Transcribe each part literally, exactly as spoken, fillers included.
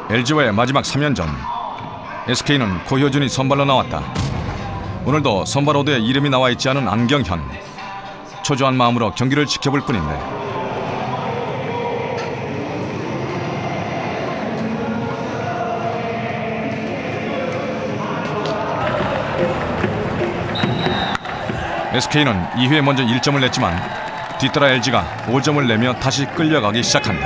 엘지와의 마지막 삼 연전. 에스케이는 고효준이 선발로 나왔다. 오늘도 선발 오더에 이름이 나와 있지 않은 안경현. 초조한 마음으로 경기를 지켜볼 뿐인데 에스케이는 이 회에 먼저 일 점을 냈지만 뒤따라 엘지가 오 점을 내며 다시 끌려가기 시작한다.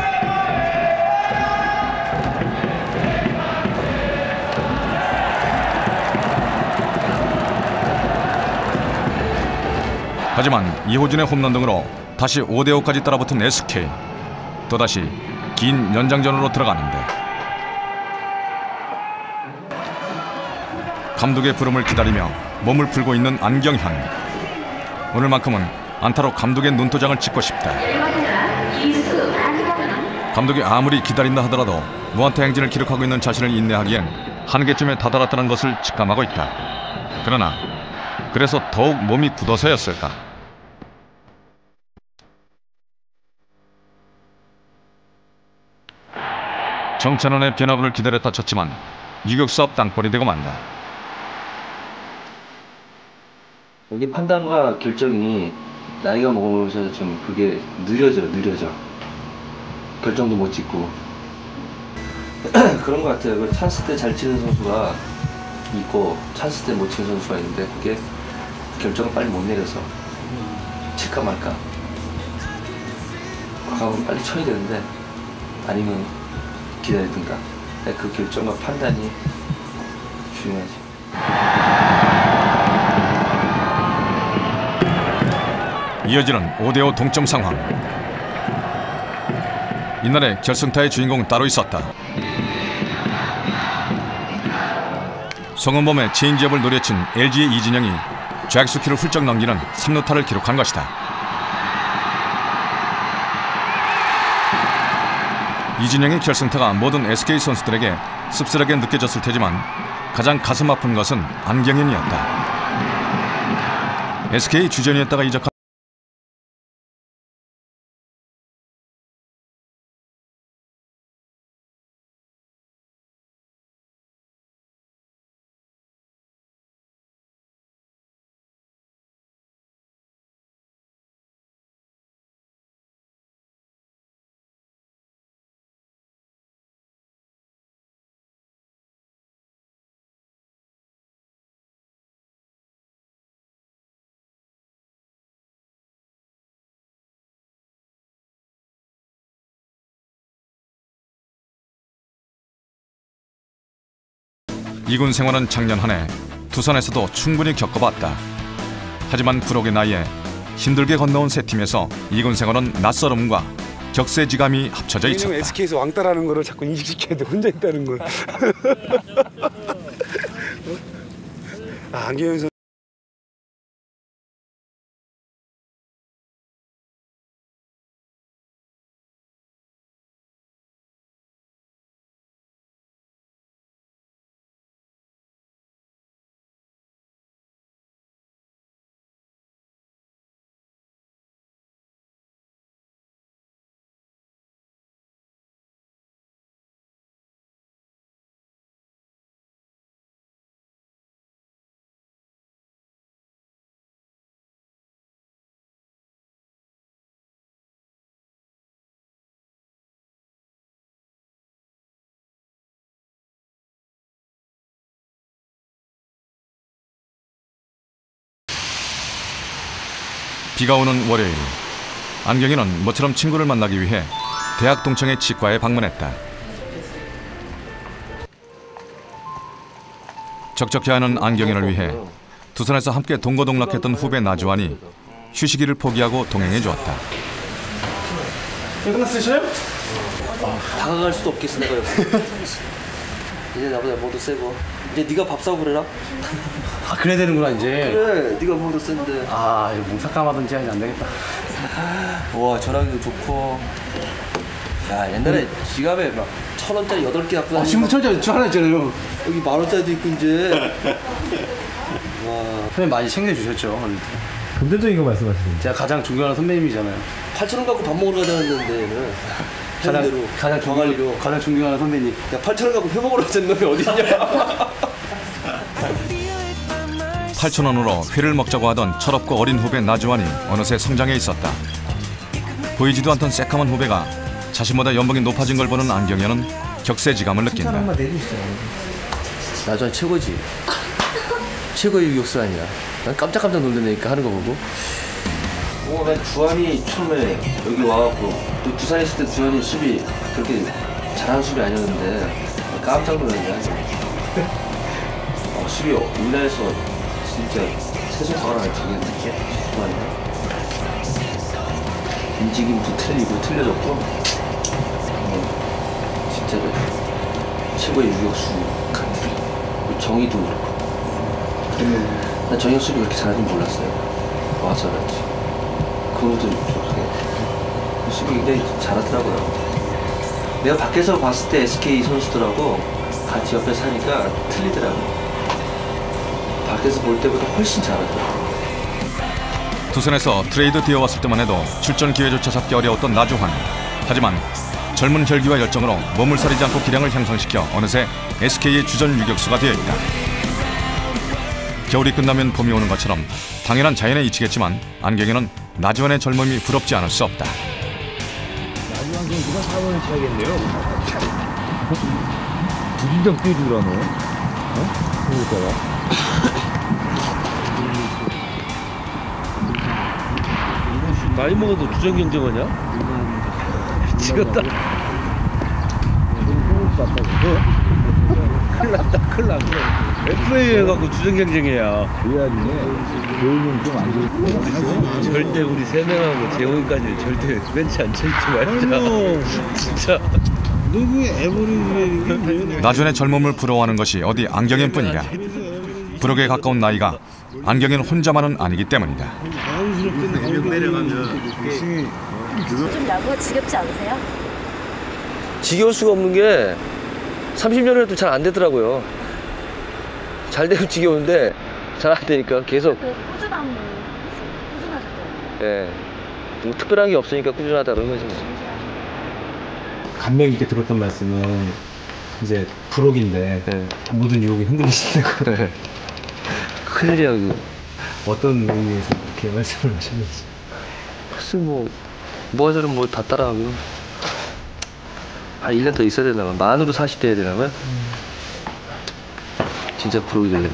하지만 이호준의 홈런 등으로 다시 오 대 오까지 따라붙은 에스케이. 또다시 긴 연장전으로 들어가는데 감독의 부름을 기다리며 몸을 풀고 있는 안경현. 오늘만큼은 안타로 감독의 눈도장을 찍고 싶다. 감독이 아무리 기다린다 하더라도 무안타 행진을 기록하고 있는 자신을 인내하기엔 한계점에 다다랐다는 것을 직감하고 있다. 그러나 그래서 더욱 몸이 굳어서였을까? 정찬원의 변화구를 기다렸다 쳤지만 유격수 앞 땅볼이 되고 만다. 여기 판단과 결정이 나이가 먹으면서 좀 그게 느려져 느려져 결정도 못 짓고 그런 것 같아요. 그 찬스 때 잘 치는 선수가 있고 찬스 때 못 치는 선수가 있는데 그게 결정을 빨리 못 내려서 칠까 말까 과감하면 빨리 쳐야 되는데 아니면 기다리든가 그 결정과 판단이 중요하지. 이어지는 오 대 오 동점 상황. 이날의 결승타의 주인공은 따로 있었다. 송은범의 체인지업을 노려친 엘지의 이진영이 좌익수 키를 훌쩍 넘기는 삼 루타를 기록한 것이다. 이진영의 결승타가 모든 에스케이 선수들에게 씁쓸하게 느껴졌을 테지만 가장 가슴 아픈 것은 안경현이었다. 에스케이 주전이었다가 이적한 이군 생활은 작년 한 해 두산에서도 충분히 겪어봤다. 하지만 불혹의 나이에 힘들게 건너온 세 팀에서 이군 생활은 낯설음과 격세지감이 합쳐져 있었다. 에스케이에서 왕따라는 거를 자꾸 인식시켜야 돼. 혼자 있다는 걸. 아, 안경현 선수. 비가 오는 월요일, 안경현은 모처럼 친구를 만나기 위해 대학 동창의 치과에 방문했다. 적적해하는 안경현을 위해 두산에서 함께 동거동락했던 후배 나주환이 휴식일을 포기하고 동행해 주었다. 끝났으셔요? 다가갈 수도 없겠어 내가 옆에. 이제 나보다 모두 세고 이제 네가 밥 사고 그래라. 아 그래야 되는구나 이제. 그래 네가 모두 센데. 아 이거 몸삭감하던지 하니 안 되겠다. 와 전화기도 좋고. 야 옛날에 응. 지갑에 막 천 원짜리 여덟 개 갖고 다니는. 아 지금 천 원짜리 하나 있잖아요. 여기 만 원짜리도 있고 이제. 와. 선배님 많이 챙겨주셨죠. 금전적인 거 말씀하시는. 제가 가장 존경하는 선배님이잖아요. 팔천 원 갖고 밥 먹으러 가자는데 얘는 가장, 가장 존경, 가장 존경하는 선배님. 야, 팔천 원 갖고 회 먹으러 왔던 놈이 어딨냐? 팔천 원으로 회를 먹자고 하던 철없고 어린 후배 나주환이 어느새 성장해 있었다. 보이지도 않던 새까만 후배가 자신보다 연봉이 높아진 걸 보는 안경현은 격세지감을 느낀다. 나주환 최고지. 최고의 유격수 아니야. 난 깜짝깜짝 놀라니까 하는 거 보고. 어, 난 주환이 처음에 여기 와갖고 또 두산에 있을 때 주환이 수비 그렇게 잘하는 수비 아니었는데 깜짝 놀랐냐. 어, 수비 우리나라에서 진짜 세손가락 안에 들겠는데? 주환이가. 움직임도 틀리고 틀려졌고 어, 진짜 최고의 유격수 같은 정의도 그렇고. 그러면 난 정혁 수비 그렇게 잘하는 줄 몰랐어요. 와서 알았지. 그것도 좀 수비 굉장히 잘하더라고요. 내가 밖에서 봤을 때 에스케이 선수들하고 같이 옆에 사니까 틀리더라고. 밖에서 볼 때보다 훨씬 잘하더라고. 두산에서 트레이드 되어왔을 때만 해도 출전 기회조차 잡기 어려웠던 나주환. 하지만 젊은 혈기와 열정으로 머물살이지 않고 기량을 향상시켜 어느새 에스케이의 주전 유격수가 되어 있다. 겨울이 끝나면 봄이 오는 것처럼 당연한 자연의 이치겠지만 안경에는 나주환의 젊음이 부럽지 않을 수 없다. 나주환 선수가 사 번을 쳐야겠네요. 두진장 뛰어주라 너. 어? 그러니까. 나이 먹어도 주전 경쟁하냐? 미치겠다. 큰일 났다, 큰일 났다. 에프에이 해갖고 주전 경쟁해야. 그래야지. 교육은 좀 안 좋고. 절대 우리 세 명하고 재홍이까지 절대 벤치 안 쳐있지 말자. 진짜. 누구 에버리지? 나주환의 젊음을 부러워하는 것이 어디 안경현뿐이라. 부록에 가까운 나이가 안경현 혼자만은 아니기 때문이다. 좀 야구가 지겹지 않으세요? 지겨울 수가 없는 게 삼십 년을 해도 잘 안 되더라고요. 잘 되면 지겨운데 잘 안 되니까 계속. 그 꾸준함이 꾸준하셨죠? 예. 뭐 특별한 게 없으니까 꾸준하다 그런 거지 뭐. 감명 있게 들었던 말씀은 이제 부록인데 네. 모든 유혹이 흔들리신다고. 네. 큰일이야 그거. 어떤 의미에서 그렇게 말씀을 하셨는지. 글쎄 뭐 뭐하자면 뭐 다 따라하고. 아 일 년 더 있어야 되나 봐. 만으로 사십 대 해야 되나 봐. 음. 진짜 부록이 되려면.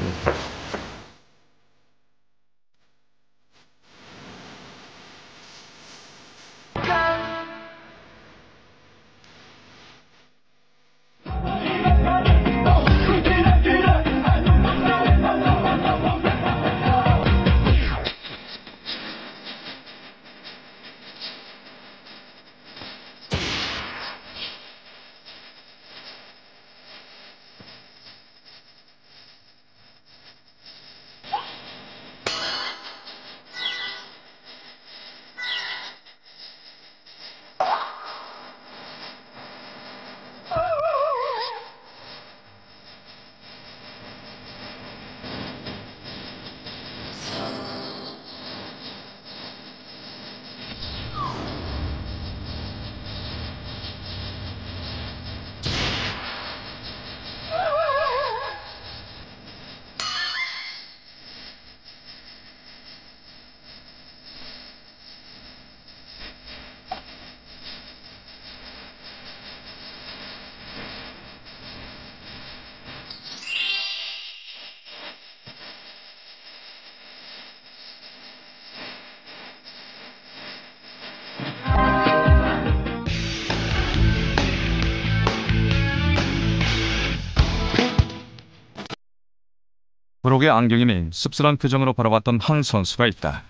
부록의 안경인이 씁쓸한 표정으로 바라봤던 한 선수가 있다.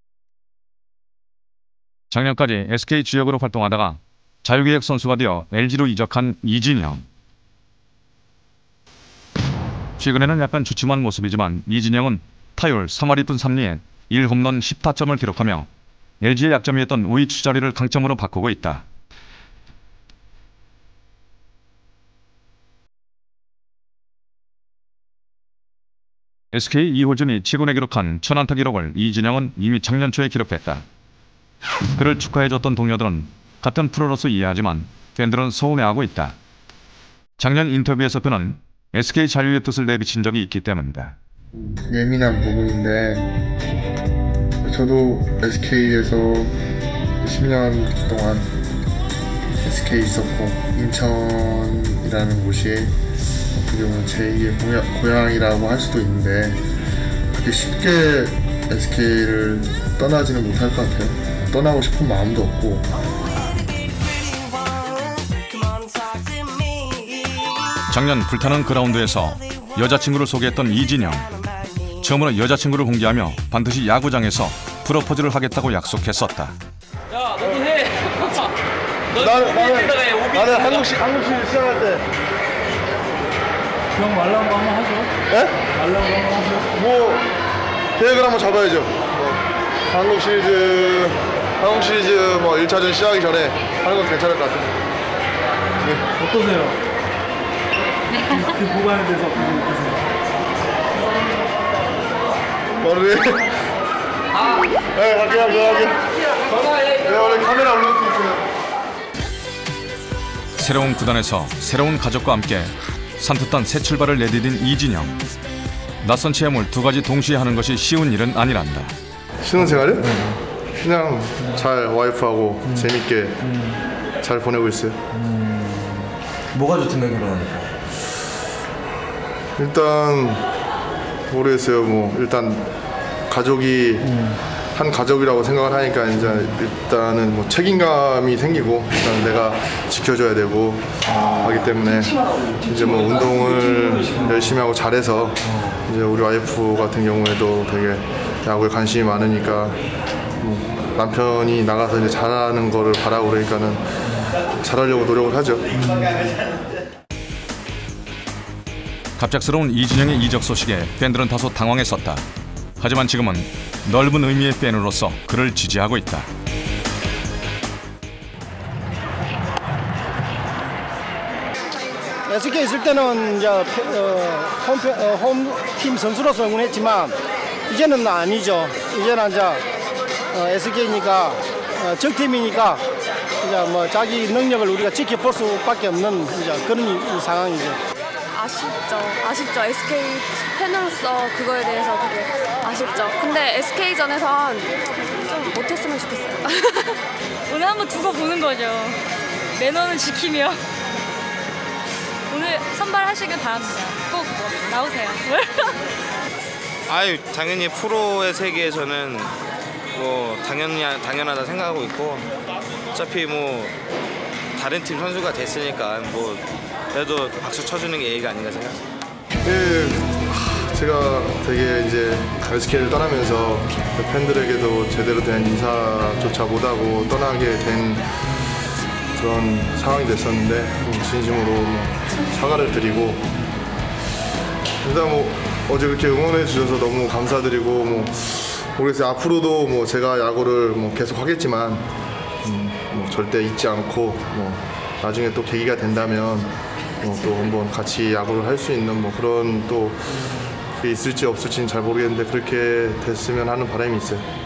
작년까지 에스케이 주역으로 활동하다가 자유계약 선수가 되어 엘지로 이적한 이진영. 최근에는 약간 주춤한 모습이지만 이진영은 타율 삼 할 이 푼 삼 리에 일 홈런 십 타점을 기록하며 엘지의 약점이었던 우익 추자리를 강점으로 바꾸고 있다. 에스케이 이호준이 최근에 기록한 천안타 기록을 이진영은 이미 작년 초에 기록했다. 그를 축하해줬던 동료들은 같은 프로로서 이해하지만 팬들은 서운해하고 있다. 작년 인터뷰에서 그는 에스케이 잔류의 뜻을 내비친 적이 있기 때문이다. 예민한 부분인데 저도 에스케이에서 십 년 동안 에스케이 있었고 인천이라는 곳이 어떻게 보면 제이의 고향이라고 할 수도 있는데 그렇게 쉽게 에스케이를 떠나지는 못할 것 같아요. 떠나고 싶은 마음도 없고. 작년 불타는 그라운드에서 여자친구를 소개했던 이진영. 처음으로 여자친구를 공개하며 반드시 야구장에서 프로포즈를 하겠다고 약속했었다. 야, 너도 해. 나는 나는 나는 한국식 한국식 시작할 때. 형 말라운 거 한번 하죠. 예? 말라운 거 한번 하죠. 뭐 계획을 한번 잡아야죠. 뭐, 한국 시리즈 한국 시리즈 뭐 일 차전 시작하기 전에 하는 건 괜찮을 것 같아요. 네. 어떠세요? 그 보관에 대해서 어떠세요? 머리. 아. 네, 갈게요, 갈게요. 네, 원래 카메라 올려놓고 있어요. 새로운 구단에서 새로운 가족과 함께 산뜻한 새 출발을 내디딘 이진영. 낯선 체험을 두 가지 동시에 하는 것이 쉬운 일은 아니란다. 신혼생활을? 음. 그냥 잘 와이프하고 음. 재밌게 음. 잘 보내고 있어요. 음. 뭐가 좋던가요, 결혼하니까? 일단 모르겠어요. 뭐 일단 가족이 음. 한 가족이라고 생각을 하니까 이제 일단은 뭐 책임감이 생기고 일단 내가 지켜줘야 되고 아. 하기 때문에 이제 뭐 운동을 열심히 하고 잘해서 이제 우리 와이프 같은 경우에도 되게 야구에 관심이 많으니까 뭐 남편이 나가서 이제 잘하는 거를 바라고 그러니까는 잘하려고 노력을 하죠. 갑작스러운 이진영의 이적 소식에 팬들은 다소 당황했었다. 하지만 지금은 넓은 의미의 팬으로서 그를 지지하고 있다. 에스케이 있을 때는 이제 어, 홈, 어, 홈팀 선수로서 응원했지만 이제는 아니죠. 이제는 이제 어, 에스케이니까 어, 적팀이니까 이제 뭐 자기 능력을 우리가 지켜볼 수밖에 없는 이제 그런 이, 이 상황이죠. 아쉽죠. 아쉽죠. 에스케이 팬으로서 그거에 대해서 되게 아쉽죠. 근데 에스케이전에선 좀 못했으면 좋겠어요. 오늘 한번 두고 보는 거죠. 매너는 지키며 오늘 선발하시길 바랍니다. 꼭 나오세요. 아유, 당연히 프로의 세계에서는 뭐 당연히 당연하다 생각하고 있고 어차피 뭐 다른 팀 선수가 됐으니까 뭐 그래도 박수 쳐주는 게 예의가 아닌가 생각합니다. 예, 제가 되게 이제 에스케이를 떠나면서 팬들에게도 제대로 된 인사조차 못하고 떠나게 된 그런 상황이 됐었는데 진심으로 사과를 드리고 일단 뭐 어제 그렇게 응원해 주셔서 너무 감사드리고 뭐 모르겠어요. 앞으로도 뭐 제가 야구를 뭐 계속 하겠지만 음, 뭐 절대 잊지 않고 뭐 나중에 또 계기가 된다면 뭐 또 한번 같이 야구를 할 수 있는 뭐 그런 또 그게 있을지 없을지는 잘 모르겠는데 그렇게 됐으면 하는 바람이 있어요.